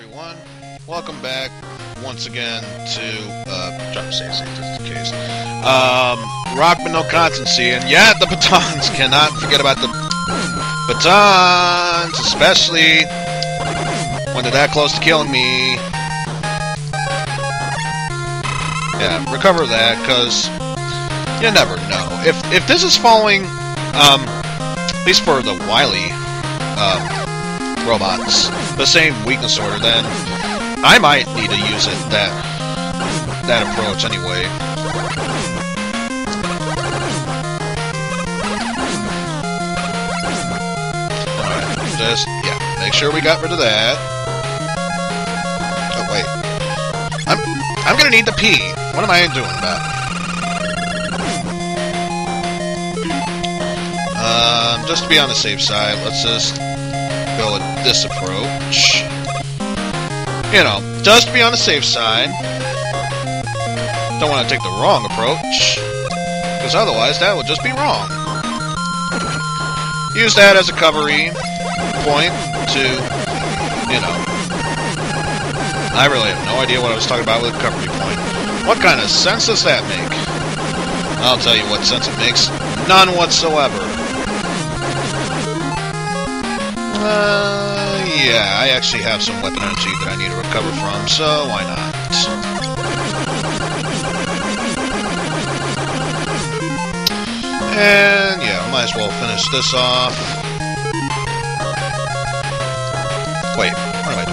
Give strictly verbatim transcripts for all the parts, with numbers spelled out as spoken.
everyone. Welcome back once again to, uh, try to say it just in case. Um, Rockman, no Constancy, and yeah, the batons. Cannot forget about the batons, especially when they're that close to killing me. Yeah, recover that, because you never know. If if this is following, um, at least for the Wily, um, robots, the same weakness order, then I might need to use it that that approach anyway. Alright, just yeah, make sure we got rid of that. Oh wait. I'm I'm gonna need to pee. What am I doing about it? Um, just to be on the safe side, let's just go with this approach. You know, just to be on the safe side. Don't want to take the wrong approach, because otherwise that would just be wrong. Use that as a recovery point to, you know. I really have no idea what I was talking about with recovery point. What kind of sense does that make? I'll tell you what sense it makes. None whatsoever. Uh, yeah, I actually have some weapon energy that I need to recover from, so why not? And yeah, I might as well finish this off. Wait, what am I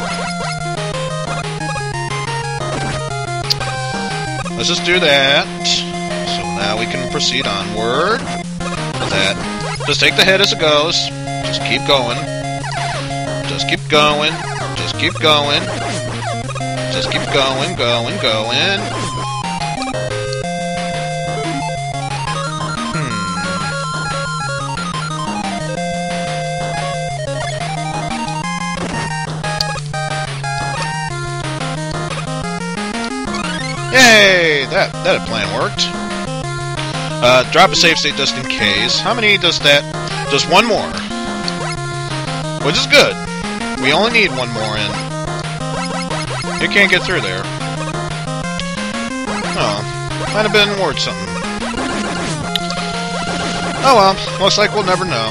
doing? Let's just do that. So now we can proceed onward with that. Just take the hit as it goes. Just keep going. Just keep going. Just keep going. Just keep going, going, going. Hmm. Yay! That that plan worked. Uh, drop a save state just in case. How many does that? Just one more. Which is good. We only need one more in. You can't get through there. Oh, might have been worth something. Oh well, looks like we'll never know.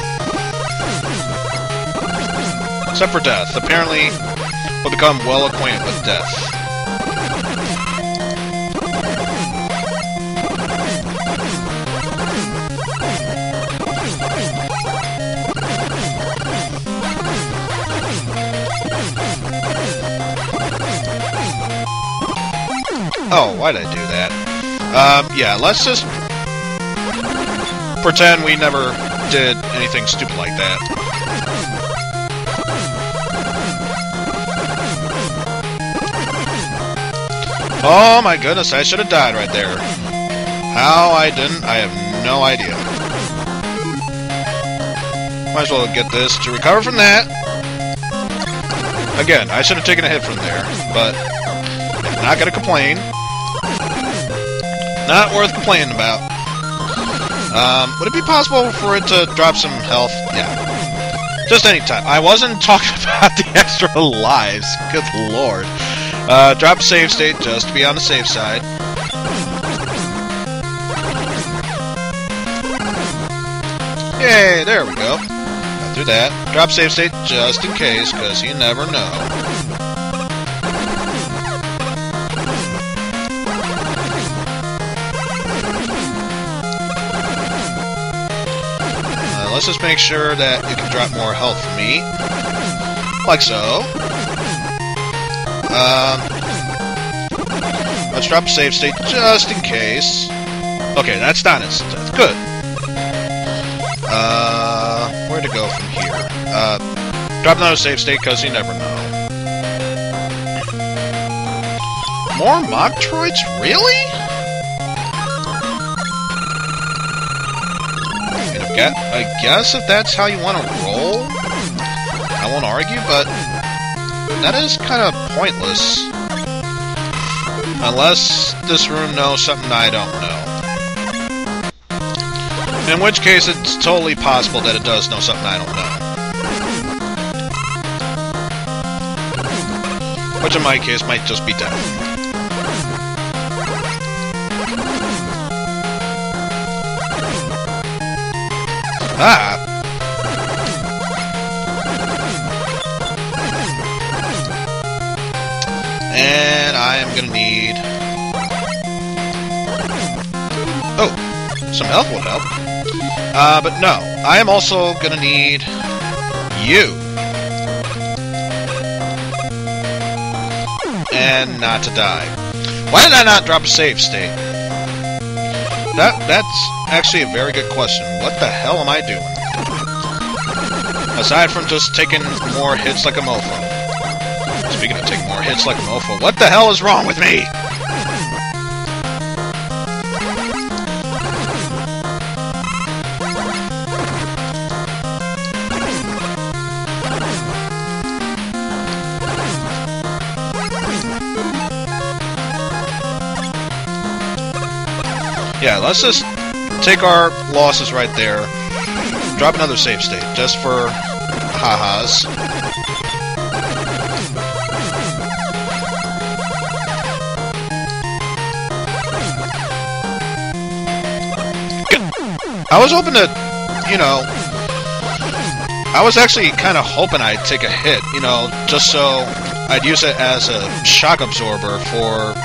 Except for death. Apparently, we'll become well acquainted with death. Oh, why'd I do that? Um, yeah, let's just pretend we never did anything stupid like that. Oh my goodness, I should have died right there. How I didn't, I have no idea. Might as well get this to recover from that. Again, I should have taken a hit from there, but yeah, not gonna complain. Not worth complaining about. Um, would it be possible for it to drop some health? Yeah. Just any time. I wasn't talking about the extra lives. Good lord. Uh, drop a save state just to be on the safe side. Yay, there we go. Got through that. Drop save state just in case, because you never know. Let's just make sure that it can drop more health for me. Like so. Um, let's drop a save state just in case. Okay, that's not instant death. Good. Uh, where to go from here? Uh, drop another save state because you never know. More mock droids? Really? I guess if that's how you want to roll, I won't argue, but that is kind of pointless. Unless this room knows something I don't know. In which case, it's totally possible that it does know something I don't know. which in my case might just be death. Ah! And I am gonna need... Oh! Some health would help. Uh, but no. I am also gonna need... you. And not to die. Why did I not drop a save state? That That's actually a very good question. What the hell am I doing? Aside from just taking more hits like a mofo. Speaking of taking more hits like a mofo, what the hell is wrong with me? Yeah, let's just take our losses right there. Drop another save state, just for ha-has. I was hoping to, you know... I was actually kind of hoping I'd take a hit, you know, just so I'd use it as a shock absorber for...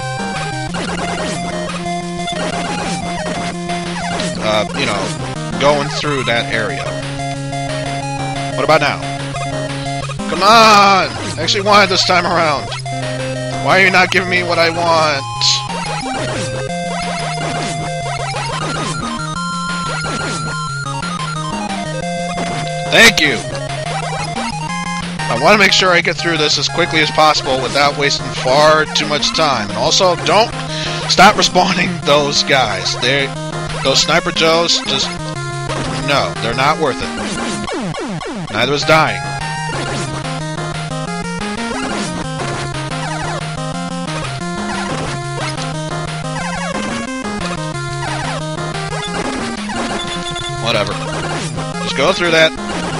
Uh, you know, going through that area. What about now? Come on! I actually wanted this time around. Why are you not giving me what I want? Thank you! I want to make sure I get through this as quickly as possible without wasting far too much time. And also, don't stop respawning those guys. They... Those Sniper Joes, just... No, they're not worth it. Neither is dying. Whatever. Just go through that.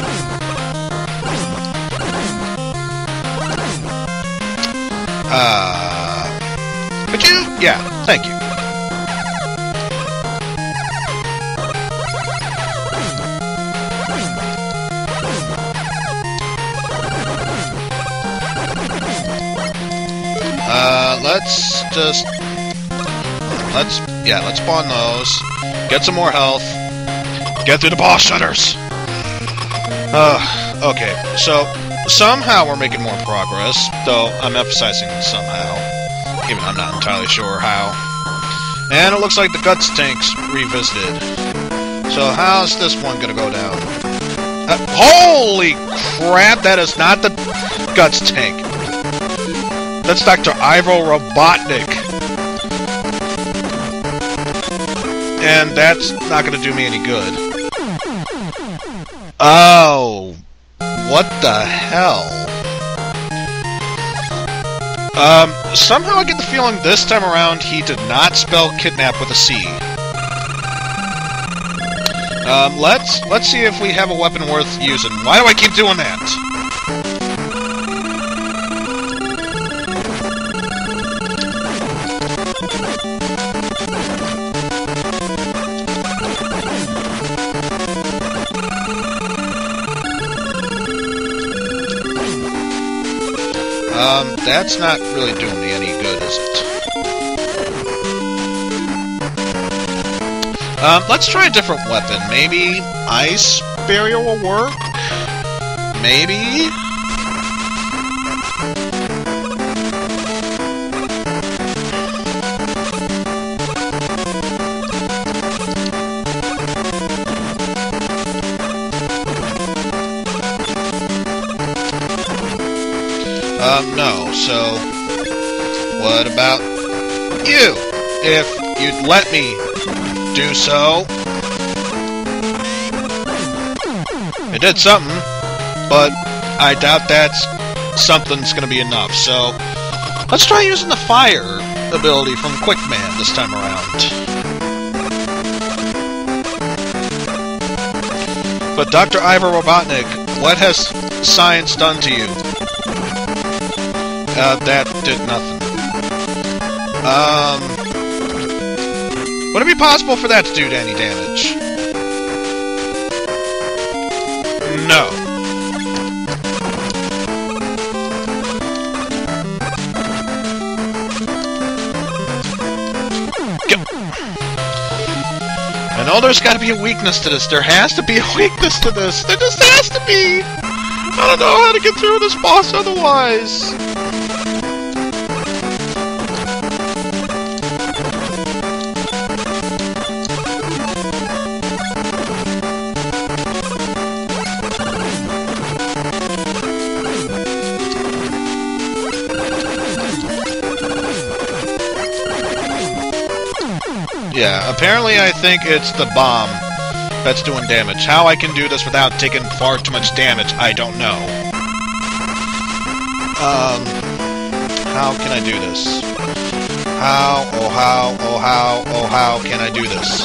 Uh... Could you? Yeah, thank you. Uh, let's just... Let's... Yeah, let's spawn those. Get some more health. Get through the boss shutters! Uh, okay, so... Somehow we're making more progress, though I'm emphasizing somehow. Even I'm not entirely sure how. And it looks like the guts tank's revisited. So how's this one gonna go down? Uh, holy crap, that is not the guts tank! That's Doctor Ivo Robotnik. And that's not going to do me any good. Oh. What the hell? Um, somehow I get the feeling this time around he did not spell kidnap with a C. Um, let's, let's see if we have a weapon worth using. Why do I keep doing that? Um, that's not really doing me any good, is it? Um, let's try a different weapon. Maybe ice barrier will work? Maybe? Um, no, so... What about you? If you'd let me do so. It did something, but I doubt that's something's gonna be enough, so... Let's try using the fire ability from Quickman this time around. But Doctor Ivo Robotnik, what has science done to you? Uh, that did nothing. Um... Would it be possible for that to do any damage? No. I know there's gotta be a weakness to this. There has to be a weakness to this. There just has to be! I don't know how to get through this boss otherwise. Yeah, apparently I think it's the bomb that's doing damage. How I can do this without taking far too much damage, I don't know. Um, how can I do this? How, oh how, oh how, oh how can I do this?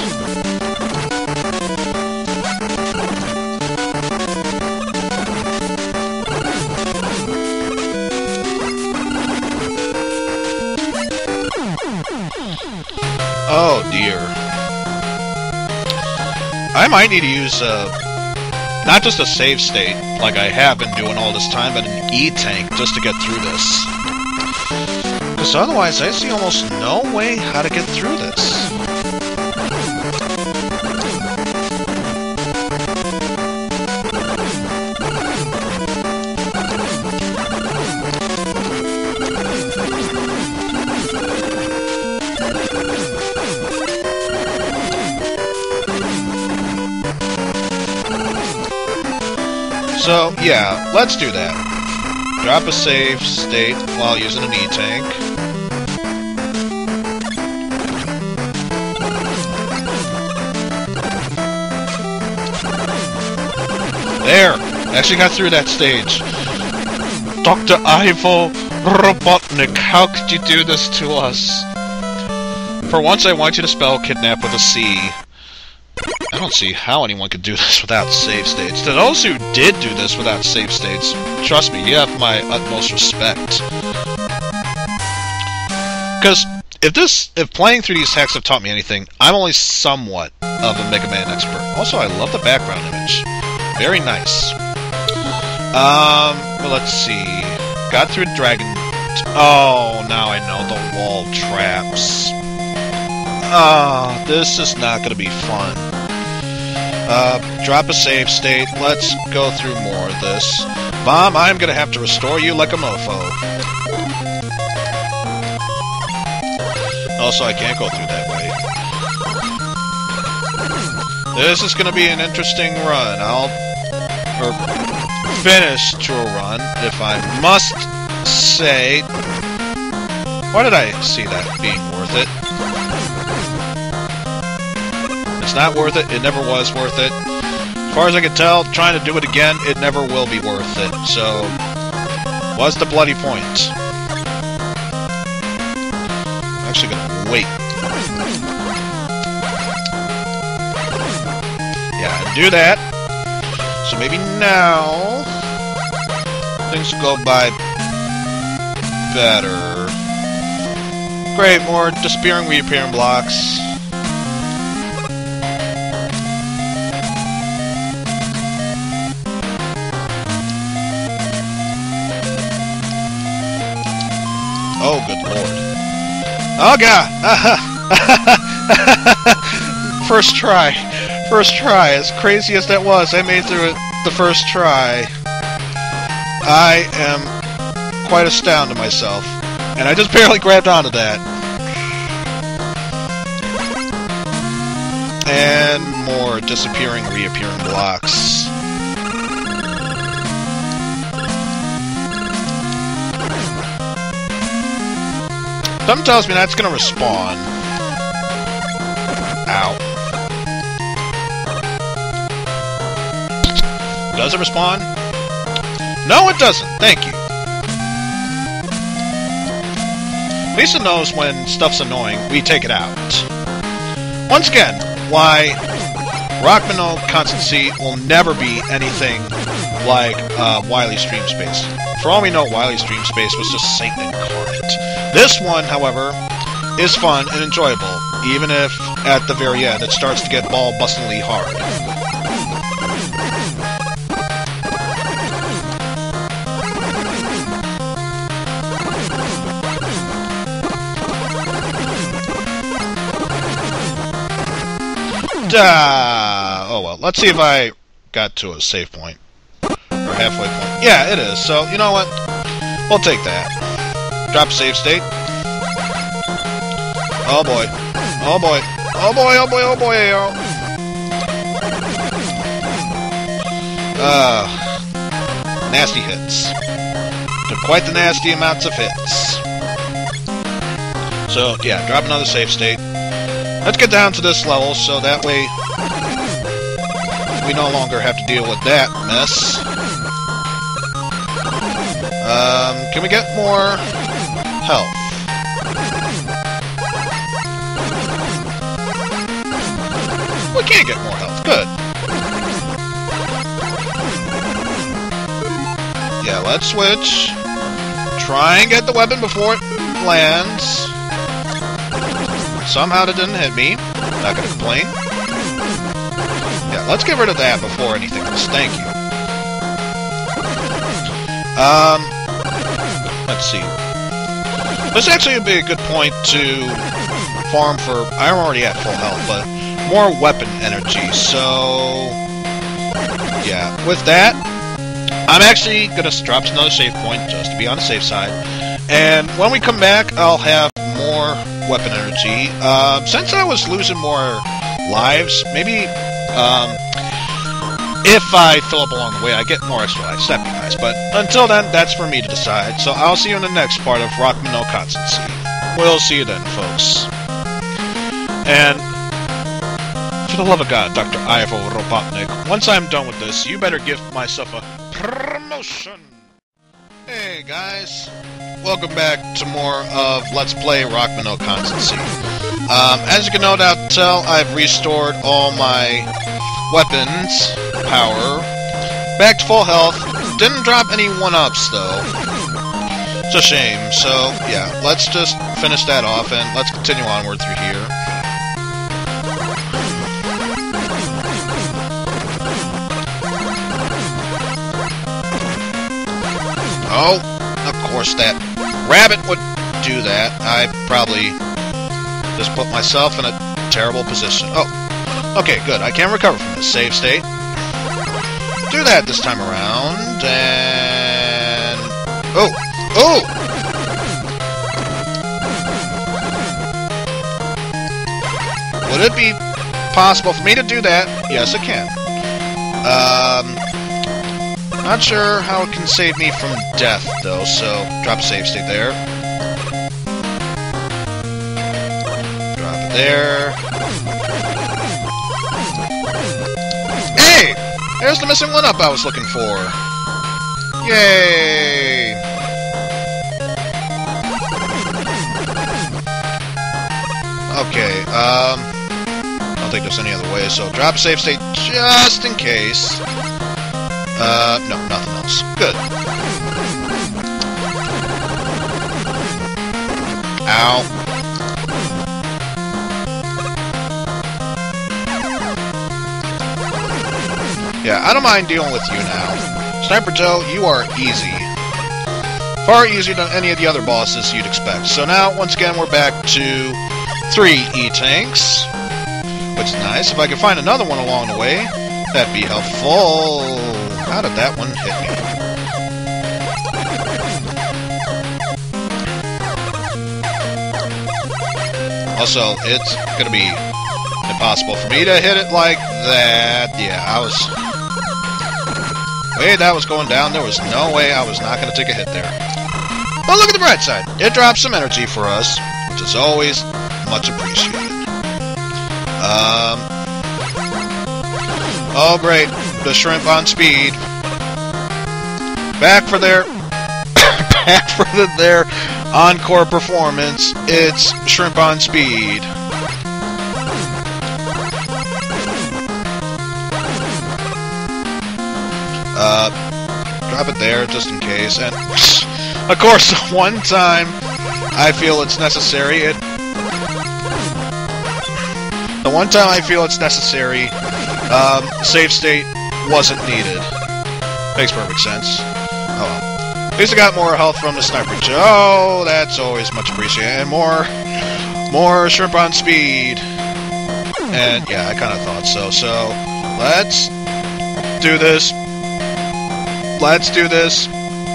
Oh dear. I might need to use, uh, not just a save state, like I have been doing all this time, but an E-tank just to get through this. Because otherwise, I see almost no way how to get through this. So, yeah, let's do that. Drop a save state while using an E-tank. There! Actually got through that stage. Doctor Ivo Robotnik, how could you do this to us? For once I want you to spell kidnap with a C. I don't see how anyone could do this without save states. To those who did do this without save states, trust me, you have my utmost respect. Because if this, if playing through these hacks have taught me anything, I'm only somewhat of a Megaman expert. Also, I love the background image. Very nice. Um, well, let's see. Got through Dragon... Oh, now I know the wall traps. Ah, oh, this is not going to be fun. Uh, drop a save state. Let's go through more of this. Bomb, I'm gonna have to restore you like a mofo. Also, I can't go through that way. This is gonna be an interesting run. I'll... or finish to a run, if I must say... Why did I see that being worth it? It's not worth it. It never was worth it. As far as I can tell, trying to do it again, it never will be worth it. So, what's the bloody point? I'm actually gonna wait. Yeah, do that. So maybe now things will go by better. Great, more disappearing, reappearing blocks. Oh, good lord. Oh, God! First try. First try. As crazy as that was, I made through it the first try. I am quite astounded myself. And I just barely grabbed onto that. And more disappearing, reappearing blocks. Something tells me that's gonna respawn. Ow. Does it respawn? No, it doesn't. Thank you. At least it knows when stuff's annoying, we take it out. Once again, why Rockman or Constancy will never be anything like uh, Wily Stream Space. for all we know, Wily's Dream Space was just Satan incarnate. This one, however, is fun and enjoyable, even if, at the very end, it starts to get ball-bustingly hard. Uh, oh well, let's see if I got to a save point. Or halfway point. Yeah, it is. So, you know what? We'll take that. Drop save state. Oh boy. Oh boy. Oh boy, oh boy, oh boy. Oh. Uh, nasty hits. Took quite the nasty amounts of hits. So, yeah, drop another save state. Let's get down to this level, so that way we no longer have to deal with that mess. Um, can we get more health? We can get more health. Good. Yeah, let's switch. Try and get the weapon before it lands. Somehow it didn't hit me. Not gonna complain. Yeah, let's get rid of that before anything else. Thank you. Um, let's see. This actually would be a good point to farm for... I'm already at full health, but more weapon energy. So, yeah, with that, I'm actually gonna drop to another save point just to be on the safe side. And when we come back, I'll have more weapon energy. Uh, since I was losing more lives, maybe um, if I fill up along the way, I get more extra lives. That'd be nice. But until then, that's for me to decide. So I'll see you in the next part of Rockman No Constancy. We'll see you then, folks. And for the love of God, Doctor Ivo Robotnik, once I'm done with this, you better give myself a promotion. Hey guys, welcome back to more of Let's Play Rockman No Constancy. Um, as you can no doubt tell, I've restored all my weapons power back to full health. Didn't drop any one-ups though. It's a shame. So yeah, let's just finish that off and let's continue onward through here. Oh, of course that rabbit would do that. I probably just put myself in a terrible position. Oh, okay, good. I can recover from this save state. Do that this time around, and... Oh! Oh! Would it be possible for me to do that? Yes, it can. Um... Not sure how it can save me from death, though, so drop a save state there. Drop it there. Hey! There's the missing one-up I was looking for. Yay! Okay, um... I don't think there's any other way, so drop a save state just in case. Uh, no, nothing else. Good. Ow. Yeah, I don't mind dealing with you now. Sniper Joe, you are easy. Far easier than any of the other bosses you'd expect. So now, once again, we're back to three E-tanks. Which is nice. If I could find another one along the way, that'd be helpful. How did that one hit me? Also, it's gonna be impossible for me to hit it like that. Yeah, I was... The way that was going down, there was no way I was not gonna take a hit there. But look at the bright side. It dropped some energy for us, which is always much appreciated. Um... Oh, great. The shrimp on speed. Back for their... back for the, their encore performance. It's shrimp on speed. Uh, drop it there just in case. And of course, one time I feel it's necessary, it the one time I feel it's necessary, um, save state wasn't needed. Makes perfect sense. Oh well. At least I got more health from the sniper. Oh, that's always much appreciated. And more, more shrimp on speed. And yeah, I kind of thought so. So let's do this. Let's do this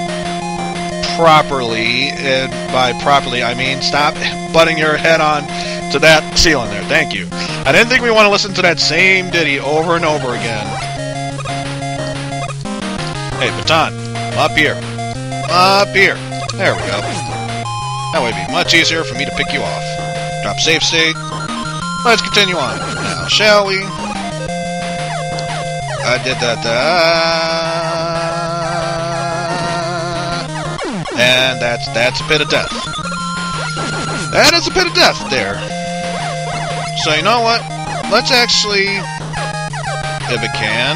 properly. And by properly, I mean stop butting your head on to that ceiling there. Thank you. I didn't think we want to listen to that same ditty over and over again. Hey, baton, up here. Up here. There we go. That would be much easier for me to pick you off. Drop save state. Let's continue on. Now, shall we? I did that. Uh, and that's that's a bit of death. That is a bit of death there. So you know what? Let's actually, if it can.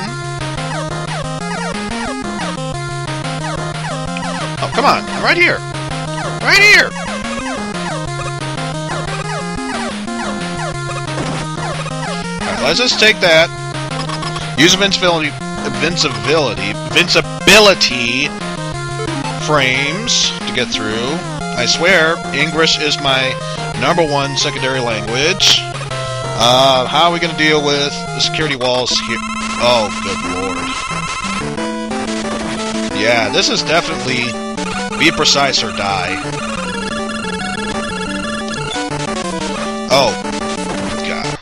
Oh, come on. I'm right here. Right here. Alright, let's just take that. Use invincibility, invincibility, invincibility frames to get through. I swear, English is my number one secondary language. Uh, how are we gonna deal with the security walls here? Oh, good lord. Yeah, this is definitely be precise or die. Oh, God.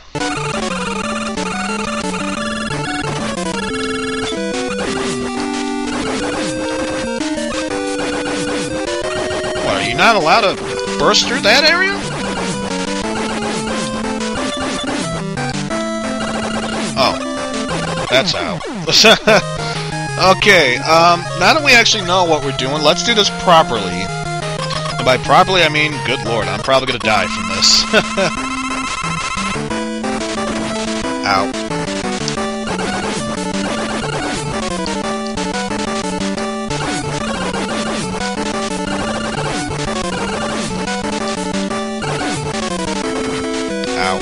What, are you not allowed to burst through that area? Oh, that's how. Okay, um, now that we actually know what we're doing, let's do this properly. And by properly, I mean, good lord, I'm probably gonna die from this. Ow. Ow.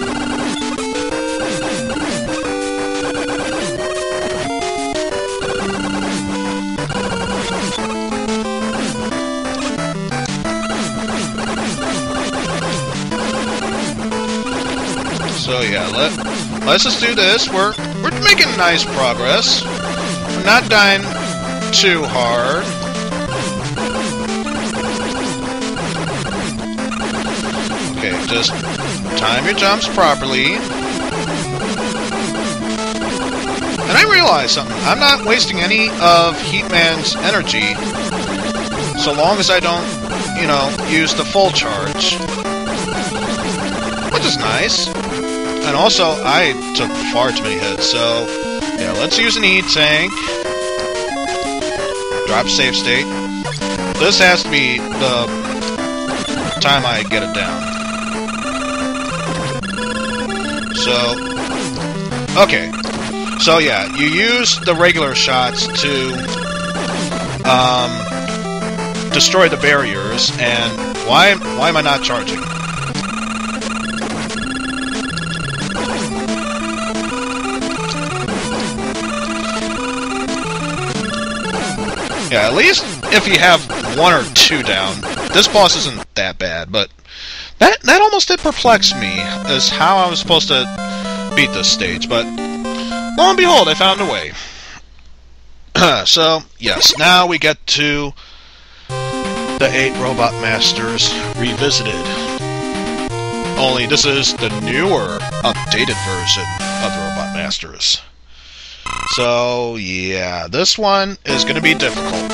So yeah, let let's just do this. We're we're making nice progress. We're not dying too hard. Okay, just time your jumps properly. And I realized something. I'm not wasting any of Heatman's energy so long as I don't, you know, use the full charge. Which is nice. And also, I took far too many hits, so yeah, let's use an E-tank. Drop save state. This has to be the time I get it down. So, okay. So yeah, you use the regular shots to um, destroy the barriers, and why, why am I not charging? Yeah, at least if you have one or two down, this boss isn't that bad, but that that almost did perplex me as how I was supposed to beat this stage, but lo and behold, I found a way. So, yes, now we get to the eight Robot Masters Revisited. Only this is the newer, updated version of the Robot Masters. So, yeah, this one is going to be difficult.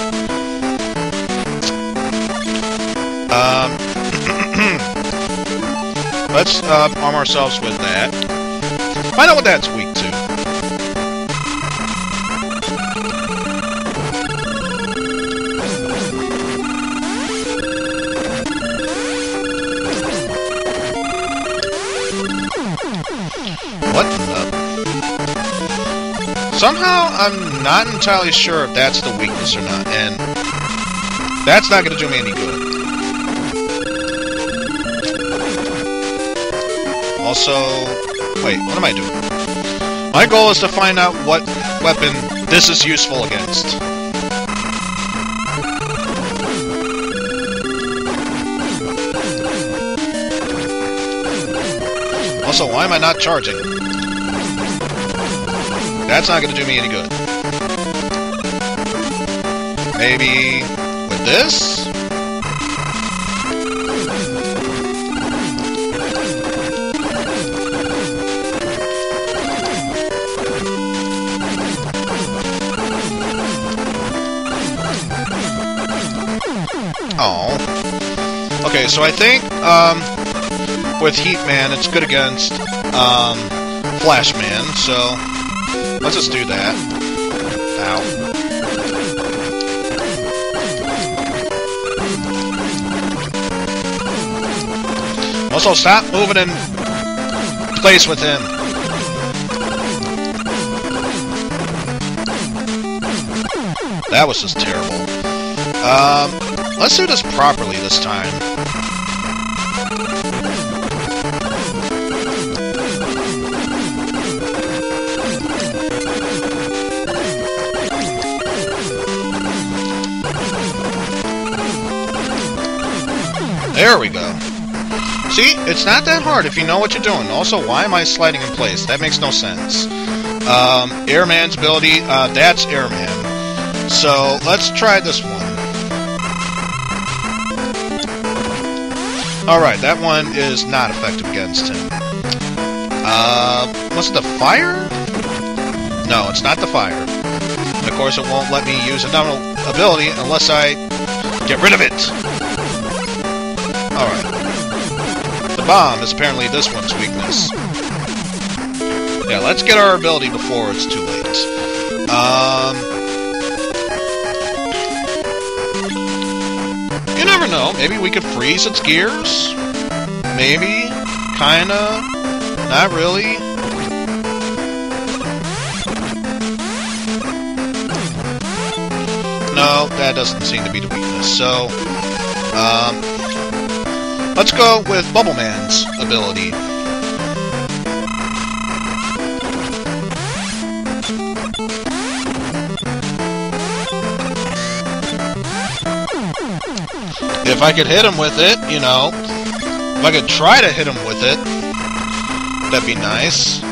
Um, let's uh, arm ourselves with that. Find out what that's weak to. What the... Somehow, I'm not entirely sure if that's the weakness or not, and that's not going to do me any good. Also, wait, what am I doing? My goal is to find out what weapon this is useful against. Also, why am I not charging? That's not going to do me any good. Maybe with this? Oh. Okay, so I think, um, with Heat Man, it's good against, um, Flash Man, so let's just do that. Ow. Also, stop moving in place with him. That was just terrible. Um, let's do this properly this time. There we go. See, it's not that hard if you know what you're doing. Also, why am I sliding in place? That makes no sense. Um, Airman's ability, uh, that's Airman. So, let's try this one. Alright, that one is not effective against him. Uh, what's the fire? No, it's not the fire. And of course, it won't let me use another ability unless I get rid of it. Alright. The bomb is apparently this one's weakness. Yeah, let's get our ability before it's too late. Um... You never know. Maybe we could freeze its gears? Maybe? Kinda? Not really? No, that doesn't seem to be the weakness. So, um... let's go with Bubble Man's ability. If I could hit him with it, you know, if I could try to hit him with it, that'd be nice.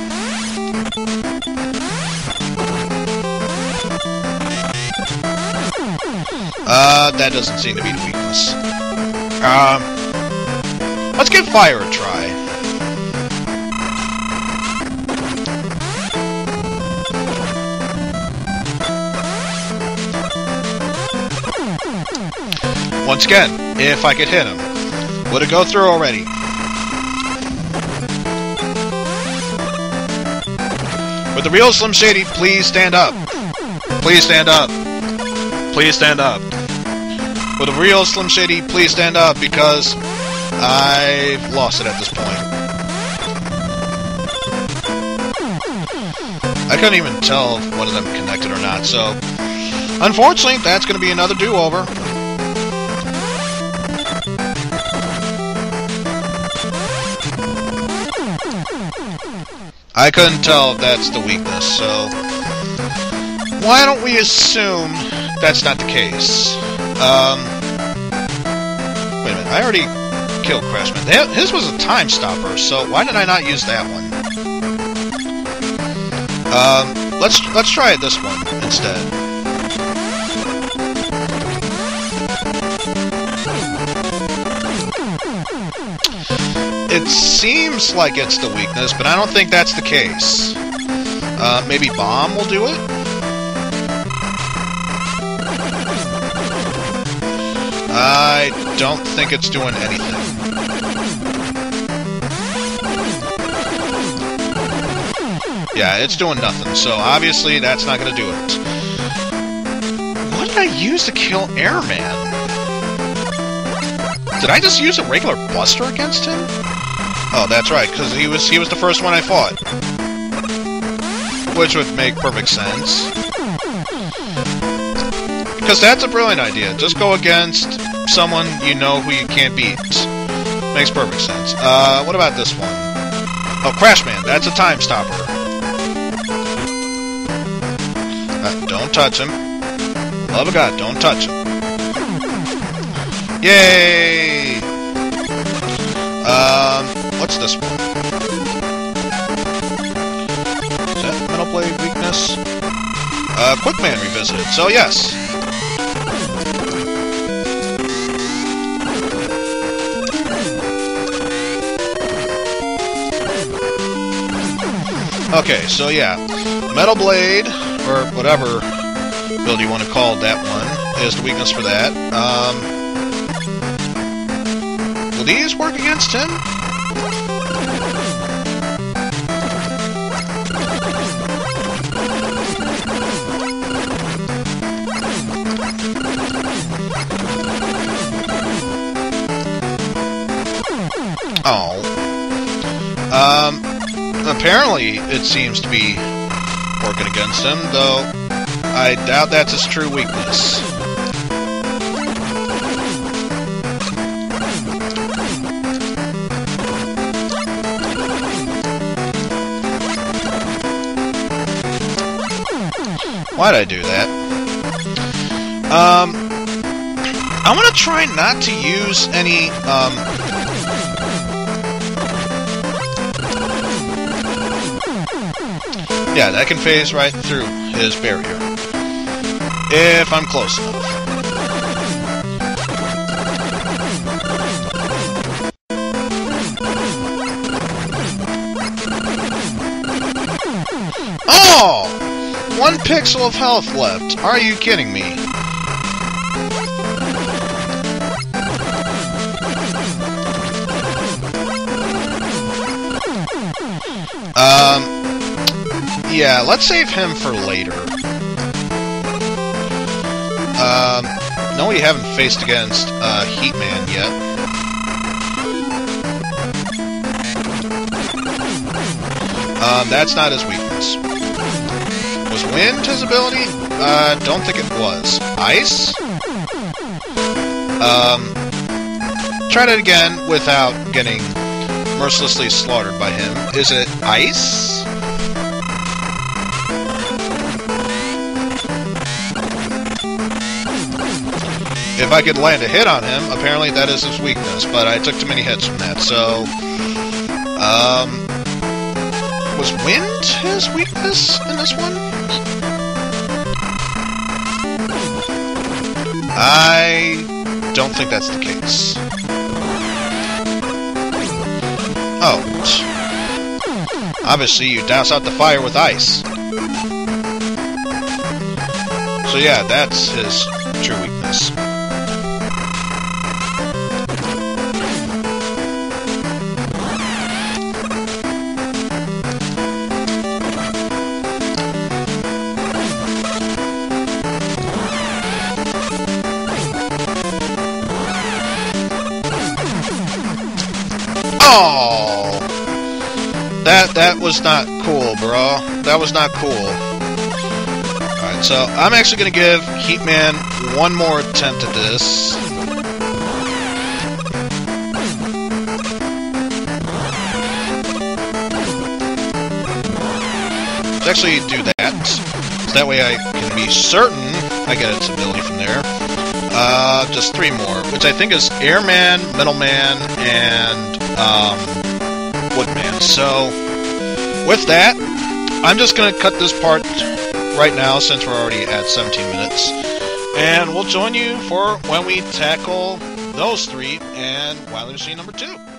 Uh, that doesn't seem to be the weakness. Um, let's give fire a try. Once again, if I could hit him. Would it go through already? With the real Slim Shady, please stand up. Please stand up. Please stand up. With the real Slim Shady, please stand up, because I've lost it at this point. I couldn't even tell if one of them connected or not, so unfortunately, that's going to be another do-over. I couldn't tell if that's the weakness, so why don't we assume that's not the case? Um, wait a minute, I already killed Crashman. His was a time stopper, so why did I not use that one? Um, let's let's try it this one instead. It seems like it's the weakness, but I don't think that's the case. Uh, maybe Bomb will do it? I don't think it's doing anything. Yeah, it's doing nothing, so obviously that's not going to do it. What did I use to kill Airman? Did I just use a regular Buster against him? Oh, that's right, because he was he was the first one I fought. which would make perfect sense. Because that's a brilliant idea. Just go against someone you know who you can't beat. Makes perfect sense. Uh, what about this one? Oh, Crashman. That's a time stopper. Uh, don't touch him. Love of God, don't touch him. Yay! Um, what's this one? Is that Metal Blade weakness? Uh, Quickman revisited, so yes. Okay, so yeah, Metal Blade, or whatever build you want to call that one, is the weakness for that. Um, will these work against him? Oh. Um, apparently it seems to be working against him, though I doubt that's his true weakness. Why'd I do that? Um, I want to try not to use any, um... yeah, that can phase right through his barrier. If I'm close enough. Oh! One pixel of health left. Are you kidding me? Um, yeah, let's save him for later. Um, no, we haven't faced against uh, Heatman yet. Um, that's not his weakness. Was wind his ability? Uh, don't think it was. Ice? Um, tried it again without getting mercilessly slaughtered by him. Is it ice? If I could land a hit on him, apparently that is his weakness, but I took too many hits from that, so... Um... Was wind his weakness in this one? I don't think that's the case. Oh. Obviously, you douse out the fire with ice. So yeah, that's his true weakness. Oh! That, that was not cool, bro. That was not cool. Alright, so I'm actually going to give Heatman one more attempt at this. Let's actually do that. So that way I can be certain I get its ability from there. Uh, just three more, which I think is Airman, Metalman, and um, Woodman. So, with that, I'm just going to cut this part right now since we're already at seventeen minutes. And we'll join you for when we tackle those three and Wily Machine number two.